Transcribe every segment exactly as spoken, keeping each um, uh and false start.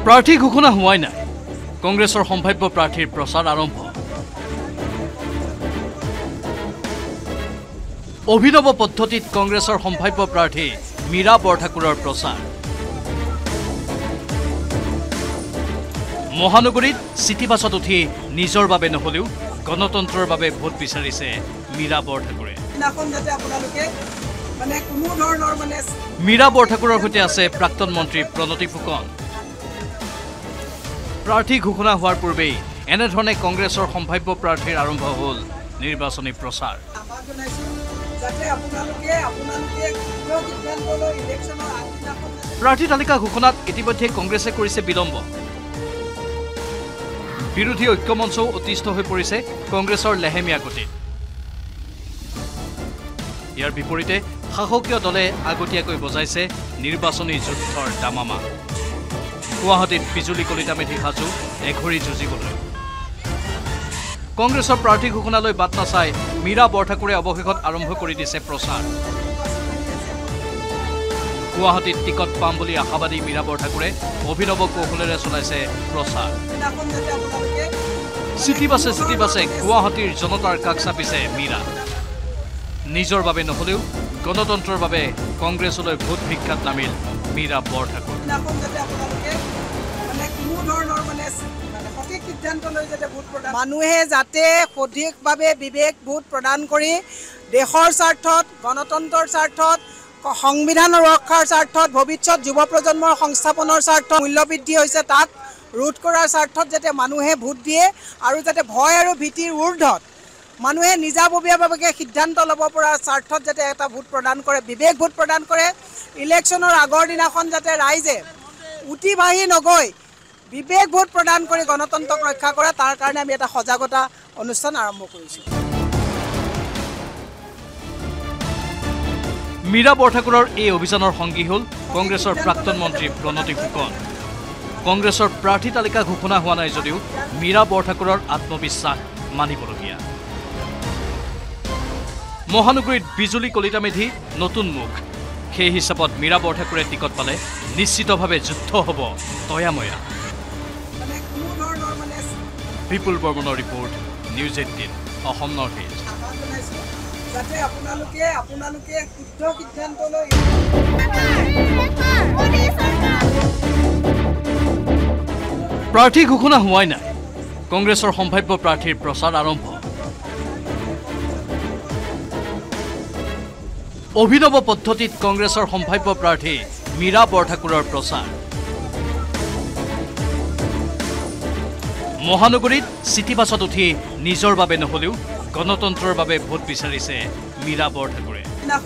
প্ৰাৰ্থী ঘোষণা হোৱাই নাই কংগ্ৰেছৰ সম্ভাৱ্য প্ৰাৰ্থীৰ প্ৰচাৰ আৰম্ভ অভিনৱ পদ্ধতিত কংগ্ৰেছৰ সম্ভাৱ্য প্ৰাৰ্থী মীৰা বৰঠাকুৰৰ প্ৰচাৰ মহানগৰীত চিটি বাছত উঠি নিজৰ বাবে নহলেও গণতন্ত্ৰৰ বাবে ভোট বিচাৰিছে মীৰা বৰঠাকুৰে মীৰা বৰঠাকুৰৰ সৈতে আছে প্ৰাক্তন মন্ত্ৰী প্ৰণতি ফুকন প্ৰাৰ্থী ঘোষণা হোৱাৰ পূৰ্বেই এনেধৰণে কংগ্ৰেছৰ সম্ভাৱ্য প্ৰাৰ্থীৰ আৰম্ভ হ'ল নিৰ্বাচনী প্ৰচাৰ প্ৰাৰ্থী তালিকা ঘোষণাত ইতিমধ্যে কংগ্ৰেছে কৰিছে বিলম্ব বিৰোধী ঐক্যমঞ্চও অতিষ্ঠ হৈ পৰিছে কংগ্ৰেছৰ লেহেমীয়া গতিত ইয়াৰ বিপৰীতে শাসকীয় দলে আগতীয়াকৈ বজাইছে নিৰ্বাচনী যুদ্ধৰ দামামা গুৱাহাটীত বিজুলী কলিতা মেধি সাজু এঘৰি যুঁজিবলৈ কংগ্ৰেছৰ প্ৰাৰ্থী ঘোষণালৈ বাট নাচাই মীৰা বৰঠাকুৰে অৱশেষত আৰম্ভ কৰি দিছে প্ৰচাৰ গুৱাহাটীত টিকট পাম বুলি আশাবাদী মীৰা বৰঠাকুৰে অভিনৱ কৌশলেৰে চলাইছে প্ৰচাৰ চিটি বাছে চিটি বাছে গুৱাহাটীৰ জনতাৰ কাষ চাপিছে মীৰা নিজৰ বাবে নহলেও গণতন্ত্ৰৰ বাবে কংগ্ৰেছলৈ ভোট ভিক্ষাত নামিল মীৰা বৰঠাকুৰ মানুহে যাতে সঠিকভাৱে বিবেক ভোট প্ৰদান কৰি দেশৰ স্বাৰ্থত গণতন্ত্ৰৰ স্বাৰ্থত সংবিধান ৰক্ষাৰ স্বাৰ্থত ভৱিষ্যত যুৱ প্ৰজন্মৰ সংস্থাপনৰ স্বাৰ্থত মূল্যবৃদ্ধি হৈছে তাক ৰোধ কৰাৰ স্বাৰ্থত যাতে মানুহে ভোট দিয়ে আৰু যাতে ভয় আৰু ভীতিৰ ঊৰ্ধত মানুহে নিজাববীয়াভাৱে সিদ্ধান্ত ল'ব পৰা স্বাৰ্থত যাতে এটা ভোট প্ৰদান কৰে বিবেক ভোট প্ৰদান কৰে ইলেকশ্যনৰ আগৰ দিনাখন যাতে ৰাইজে উঠি বাঢ়ি নগৈ বিবেক ভোট প্ৰদান কৰি গণতন্ত্ৰক ৰক্ষা কৰে তাৰ কাৰণে আমি এটা সজাগতা অনুষ্ঠান আৰম্ভ কৰিছোঁ মীৰা বৰঠাকুৰৰ এই অভিযানৰ সংগী হ'ল কংগ্ৰেছৰ প্ৰাক্তন মন্ত্ৰী প্ৰণতি ফুকন কংগ্ৰেছৰ প্ৰাৰ্থী তালিকা ঘোষণা হোৱা নাই যদিও মীৰা বৰঠাকুৰৰ আত্মবিশ্বাস মানিবলগীয়া মহানগৰীত বিজুলী কলিতা মেধি নতুন মুখ সেই হিচাপত মীৰা বৰঠাকুৰে টিকট পালে নিশ্চিতভাৱে যুদ্ধ হ'ব তয়াময়া বিপুল বৰ্মনৰ report news eighteen Assam north east প্ৰাৰ্থী ঘোষণা হোৱাই নাই কংগ্ৰেছৰ সম্ভাৱ্য প্ৰাৰ্থীৰ প্ৰচাৰ আৰম্ভ অভিনৱ পদ্ধতিত কংগ্ৰেছৰ সম্ভাৱ্য প্ৰাৰ্থী মীৰা বৰঠাকুৰৰ প্ৰচাৰ মহানগৰীত চিটি বাছত উঠি নিজৰ বাবে নহলেও গণতন্ত্ৰৰ বাবে ভোট বিচাৰিছে মীৰা বৰঠাকুৰে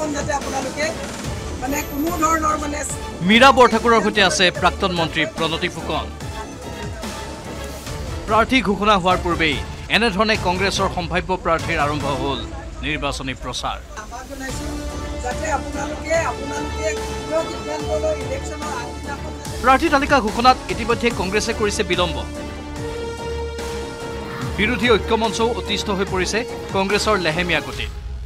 মীৰা বৰঠাকুৰৰ সৈতে আছে প্ৰাক্তন মন্ত্ৰী প্ৰণতি ফুকন প্ৰাৰ্থী ঘোষণা হোৱাৰ পূৰ্বেই এনেধৰণে কংগ্ৰেছৰ সম্ভাৱ্য প্ৰাৰ্থীৰ আৰম্ভ হ'ল নিৰ্বাচনী প্ৰচাৰ প্ৰাৰ্থী তালিকা ঘোষণাত ইতিমধ্যে কংগ্ৰেছে কৰিছে বিলম্ব বিৰোধী ঐক্যমঞ্চও অতিষ্ঠ হৈ পৰিছে কংগ্ৰেছৰ লেহেমীয়া গতিত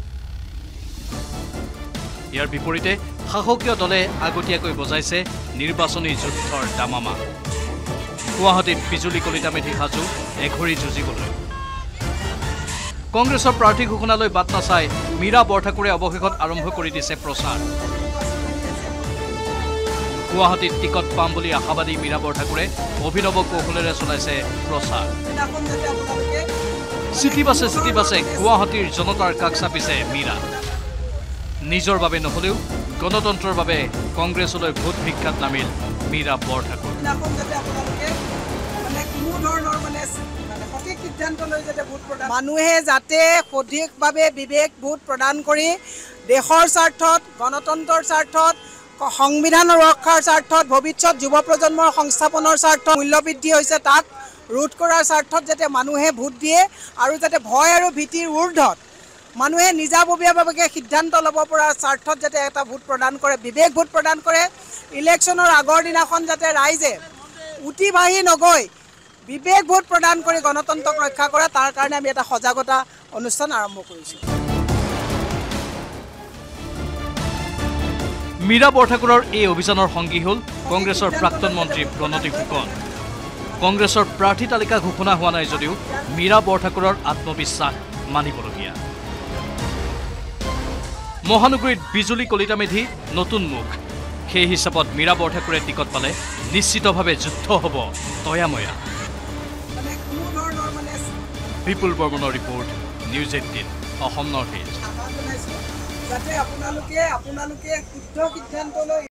ইয়াৰ বিপৰীতে শাসকীয় দলে আগতীয়াকৈ বজাইছে নিৰ্বাচনী যুদ্ধৰ দামামা গুৱাহাটীত বিজুলী কলিতা মেধি সাজু এঘৰি যুঁজিবলৈ কংগ্ৰেছৰ প্ৰাৰ্থী ঘোষণালৈ বাট নাচাই মীৰা বৰঠাকুৰে অৱশেষত আৰম্ভ কৰি দিছে প্ৰচাৰ গুৱাহাটীত টিকট পাম বুলি আশাবাদী মীৰা বৰঠাকুৰে অভিনৱ কৌশলেৰে চলাইছে প্ৰচাৰ চিটি বাছে চিটি বাছে গুৱাহাটীৰ জনতাৰ কাষ চাপিছে মীৰা নিজৰ বাবে নহলেও গণতন্ত্ৰৰ বাবে কংগ্ৰেছলৈ ভোট ভিক্ষাত নামিল মীৰা বৰঠাকুৰ মানুহে যাতে সঠিকভাৱে বিবেক ভোট প্ৰদান কৰি দেশৰ স্বাৰ্থত গণতন্ত্ৰৰ স্বাৰ্থত সংবিধান ৰক্ষাৰ স্বাৰ্থত ভৱিষ্যত যুৱ প্ৰজন্মৰ সংস্থাপনৰ স্বাৰ্থত মূল্যবৃদ্ধি হৈছে তাক ৰোধ কৰাৰ স্বাৰ্থত যাতে মানুহে ভোট দিয়ে আৰু যাতে ভয় আৰু ভীতিৰ ঊৰ্ধত মানুহে নিজাববীয়াভাৱে সিদ্ধান্ত ল'ব পৰা স্বাৰ্থত যাতে এটা ভোট প্ৰদান কৰে বিবেক ভোট প্ৰদান কৰে ইলেকশ্যনৰ আগৰ দিনাখন যাতে ৰাইজে উঠি বাঢ়ি নগৈ বিবেক ভোট প্ৰদান কৰি গণতন্ত্ৰক ৰক্ষা কৰে তাৰ কাৰণে আমি এটা সজাগতা অনুষ্ঠান আৰম্ভ কৰিছোঁ মীৰা বৰঠাকুৰৰ এই অভিযানৰ সংগী হ'ল কংগ্ৰেছৰ প্ৰাক্তন মন্ত্ৰী প্ৰণতি ফুকন কংগ্ৰেছৰ প্ৰাৰ্থী তালিকা ঘোষণা হোৱা নাই যদিও মীৰা বৰঠাকুৰৰ আত্মবিশ্বাস মানিবলগীয়া। মহানগৰীত বিজুলী কলিতা মেধি নতুন মুখ। সেই হিচাপত মীৰা বৰঠাকুৰে টিকট পালে নিশ্চিতভাৱে যুদ্ধ হ'ব তয়াময়া। বিপুল বৰ্মনৰ report, news eighteen Assam north east. যাতে আপোনালোকে আপোনালোকে শুদ্ধ সিদ্ধান্ত লৈ